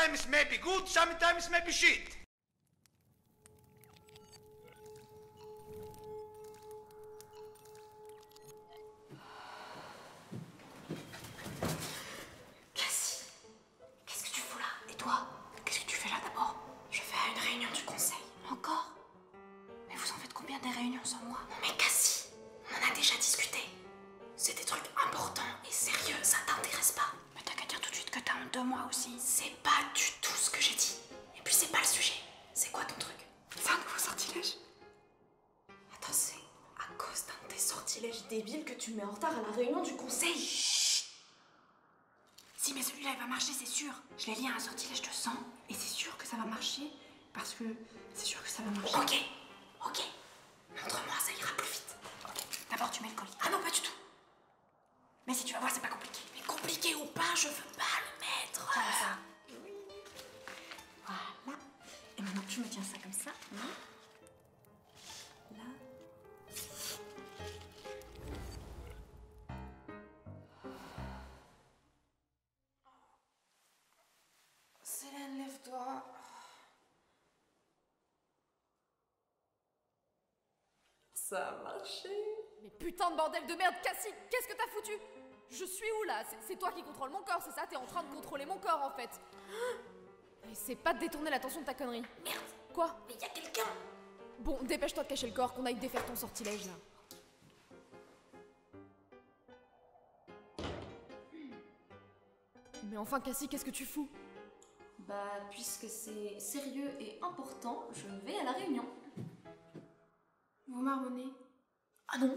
Sometimes maybe good, sometimes maybe shit. Cassie, qu'est-ce que tu fous là? Et toi? Qu'est-ce que tu fais là d'abord? Je vais à une réunion du conseil. Encore? Mais vous en faites combien des réunions sans moi? Non mais Cassie, on en a déjà discuté. C'est des trucs importants et sérieux, ça t'intéresse pas? Mais t'as qu'à dire tout de suite que t'as honte de moi aussi. C'est pas du tout ce que j'ai dit. Et puis c'est pas le sujet. C'est quoi ton truc? C'est un nouveau sortilège. Attends, c'est à cause d'un de tes sortilèges débiles que tu me mets en retard à la réunion du conseil. Chut. Si, mais celui-là il va marcher, c'est sûr. Je l'ai lié à un sortilège de sang et c'est sûr que ça va marcher parce que c'est sûr que ça va marcher. Ok, ok. Montre-moi, ça ira plus vite. Ok, d'abord tu mets le collier. Ah non, pas du tout. Mais si tu vas voir, c'est pas compliqué. Mais compliqué ou pas, je veux pas le mettre. Comme ça. Oui. Voilà. Et maintenant, tu me tiens ça comme ça. Là. Célène, lève-toi. Ça a marché. Mais putain de bordel de merde, Cassie, qu'est-ce que t'as foutu? Je suis où là? C'est toi qui contrôle mon corps, c'est ça? T'es en train de contrôler mon corps en fait. Essaie pas de détourner l'attention de ta connerie. Merde. Quoi? Mais y a quelqu'un. Bon, dépêche-toi de cacher le corps, qu'on aille défaire ton sortilège là. Mais enfin, Cassie, qu'est-ce que tu fous? Bah, puisque c'est sérieux et important, je vais à la réunion. Vous marmonnez? Ah non.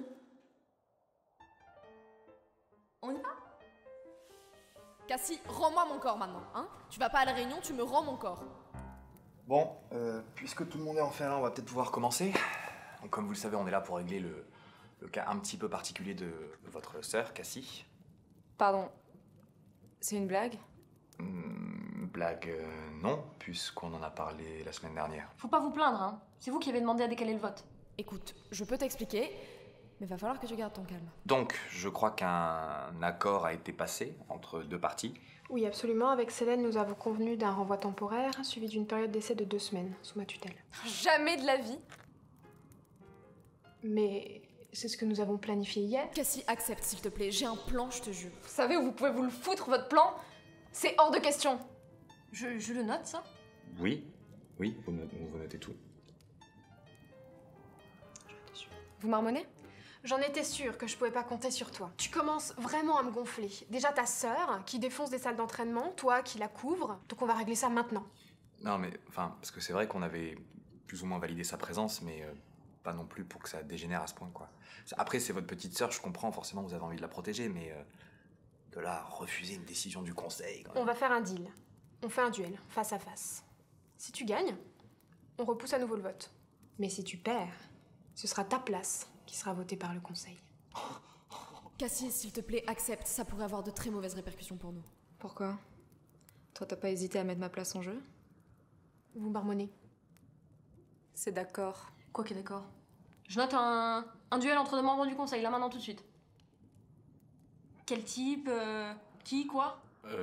On y va? Cassie, rends-moi mon corps maintenant, hein? Tu vas pas à la réunion, tu me rends mon corps. Bon, puisque tout le monde est enfin là, on va peut-être pouvoir commencer. Donc, comme vous le savez, on est là pour régler le cas un petit peu particulier de votre sœur, Cassie. Pardon, c'est une blague? Blague, non, puisqu'on en a parlé la semaine dernière. Faut pas vous plaindre, hein. C'est vous qui avez demandé à décaler le vote. Écoute, je peux t'expliquer, mais va falloir que tu gardes ton calme. Donc, je crois qu'un accord a été passé entre deux parties. Oui, absolument. Avec Célène, nous avons convenu d'un renvoi temporaire suivi d'une période d'essai de 2 semaines, sous ma tutelle. Jamais de la vie. Mais c'est ce que nous avons planifié hier. Cassie, accepte s'il te plaît, j'ai un plan, je te jure. Vous savez où vous pouvez vous le foutre, votre plan? C'est hors de question. Je le note, ça? Oui, oui, vous notez tout. Vous marmonnez? J'en étais sûre que je pouvais pas compter sur toi. Tu commences vraiment à me gonfler. Déjà ta sœur, qui défonce des salles d'entraînement, toi qui la couvre, donc on va régler ça maintenant. Non, mais, enfin, parce que c'est vrai qu'on avait plus ou moins validé sa présence, mais pas non plus pour que ça dégénère à ce point, quoi. Après, c'est votre petite sœur, je comprends, forcément, vous avez envie de la protéger, mais de là à refuser une décision du conseil, quand même. On va faire un deal. On fait un duel, face à face. Si tu gagnes, on repousse à nouveau le vote. Mais si tu perds, ce sera ta place qui sera votée par le conseil. Cassie, s'il te plaît, accepte, ça pourrait avoir de très mauvaises répercussions pour nous. Pourquoi? Toi, t'as pas hésité à mettre ma place en jeu? Vous marmonnez. C'est d'accord. Quoi qui est d'accord? Je note un duel entre deux membres du conseil, là maintenant tout de suite. Quel type? Qui? Quoi?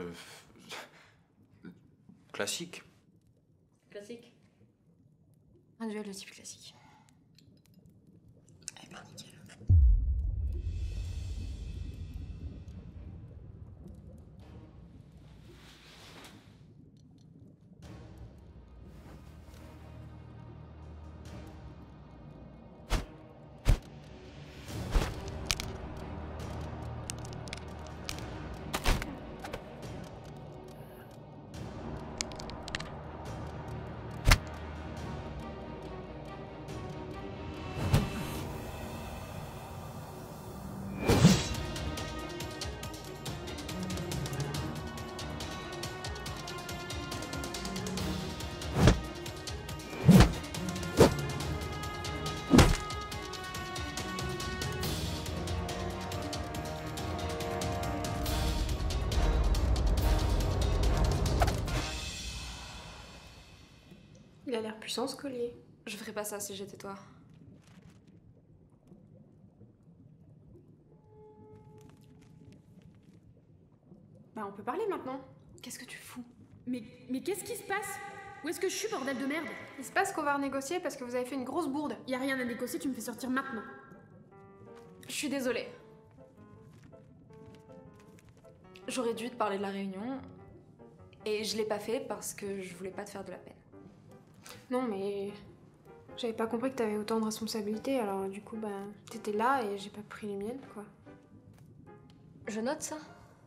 Classique. Classique. Un duel de type classique. Eh ben nickel. Il a l'air puissant ce collier. Je ferais pas ça si j'étais toi. Bah on peut parler maintenant. Qu'est-ce que tu fous? Mais qu'est-ce qui se passe? Où est-ce que je suis, bordel de merde? Il se passe qu'on va renégocier parce que vous avez fait une grosse bourde. Y a rien à négocier, tu me fais sortir maintenant. Je suis désolée. J'aurais dû te parler de la réunion. Et je l'ai pas fait parce que je voulais pas te faire de la peine. Non, mais j'avais pas compris que t'avais autant de responsabilités, alors du coup, bah, t'étais là et j'ai pas pris les miennes, quoi. Je note ça.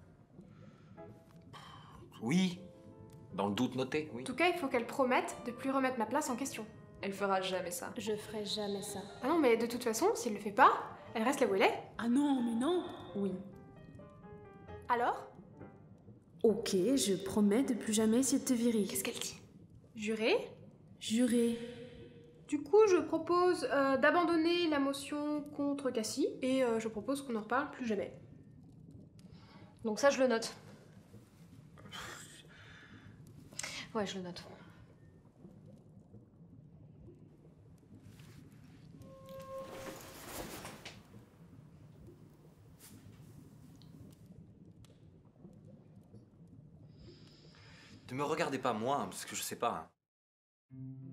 Oui. Dans le doute, noté, oui. En tout cas, il faut qu'elle promette de plus remettre ma place en question. Elle fera jamais ça. Je ferai jamais ça. Ah non, mais de toute façon, si elle le fait pas, elle reste là où elle est. Ah non, mais non. Oui. Alors? Ok, je promets de plus jamais essayer de te virer. Qu'est-ce qu'elle dit? Juré? Juré. Du coup, je propose d'abandonner la motion contre Cassie et je propose qu'on en reparle plus jamais. Donc ça, je le note. Ouais, je le note. Ne me regardez pas moi, hein, parce que je sais pas. Hein.